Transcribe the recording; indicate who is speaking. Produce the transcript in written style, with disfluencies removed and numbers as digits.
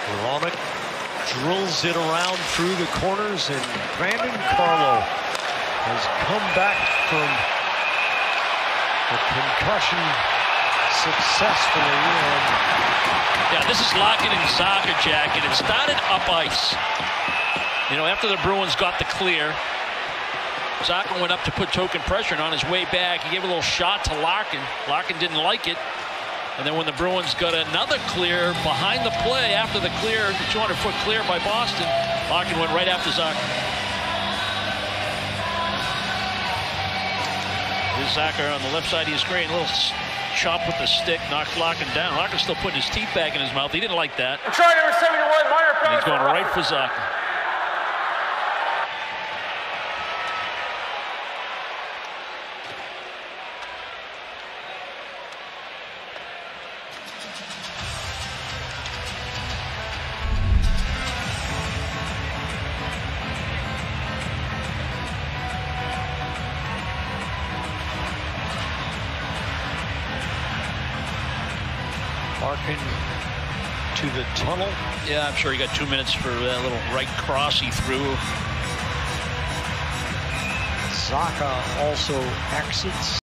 Speaker 1: Veronik drills it around through the corners, and Brandon Carlo has come back from a concussion successfully.
Speaker 2: Yeah, this is Larkin and Zacha, Jack, and it started up ice. You know, after the Bruins got the clear, Zacha went up to put token pressure, and on his way back, he gave a little shot to Larkin. Larkin didn't like it. And then when the Bruins got another clear behind the play, after the clear, the 200-foot clear by Boston, Larkin went right after Zacha. Here's Zacha on the left side of your screen. A little chop with the stick, knocks Larkin down. Larkin's still putting his teeth back in his mouth. He didn't like that.
Speaker 3: Try number 71, minor
Speaker 2: And he's going right for Zacha.
Speaker 1: Larkin to the tunnel.
Speaker 2: Yeah, I'm sure he got 2 minutes for that little right cross he threw.
Speaker 1: Zacha also exits.